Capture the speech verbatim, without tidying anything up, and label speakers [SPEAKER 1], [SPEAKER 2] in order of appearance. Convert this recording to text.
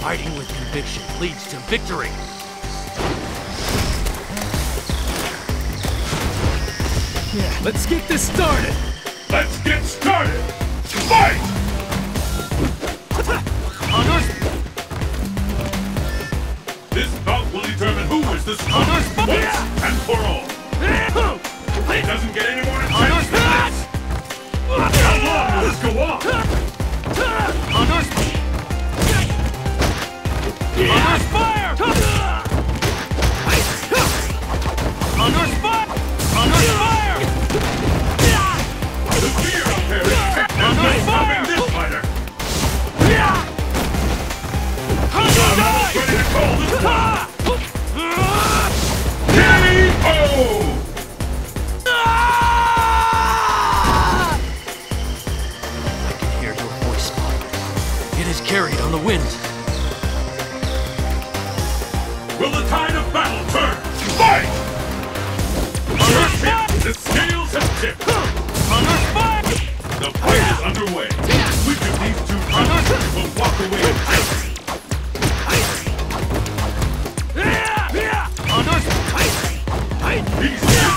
[SPEAKER 1] Fighting with conviction leads to victory.
[SPEAKER 2] Yeah, let's get this started.
[SPEAKER 3] Let's get started. Fight! This bout will determine who is the strongest once and for all. It doesn't get any more intense than this. How long will this go on?
[SPEAKER 1] Hunter's fire! Hunter's fire! Hunter's fire!
[SPEAKER 3] The fear up there is thick. There's no stopping this fighter. I'm almost ready to call this one. K O!
[SPEAKER 1] Carried on the wind.
[SPEAKER 3] Will the tide of battle turn? Fight! Hunter's hit. The scales have tipped.
[SPEAKER 1] Hunter's fire!
[SPEAKER 3] The fight is underway. Which of these two fighters will walk away with victory?
[SPEAKER 1] Hunter's
[SPEAKER 3] These two